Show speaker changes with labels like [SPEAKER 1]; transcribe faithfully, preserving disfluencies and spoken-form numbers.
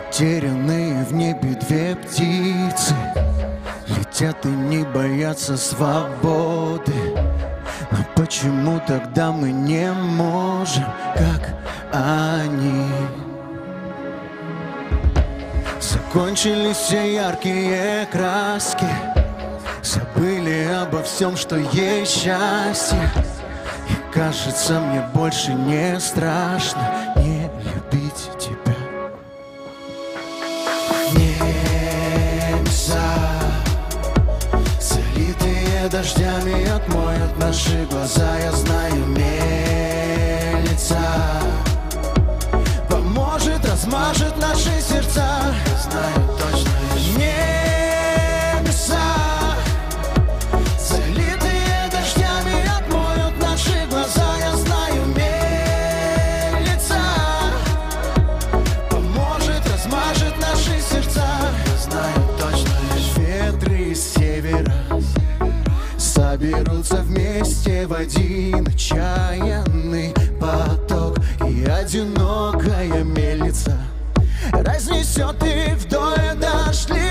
[SPEAKER 1] Затерянные в небе две птицы летят и не боятся свободы. Но почему тогда мы не можем, как они? Закончились все яркие краски, забыли обо всем, что есть счастье. И кажется, мне больше не страшно не любить тебя. Небеса, залитые дождями, отмоют наши глаза. Я знаю, мельница поможет, размажет наши сердца. Я знаю точно, небеса, залитые дождями, отмоют наши глаза. Я знаю, мельница поможет, размажет наши сердца. Я знаю точно, лишь ветры из севера соберутся вместе в один отчаянный поток, и одинокая мельница разнесет их вдоль дождли.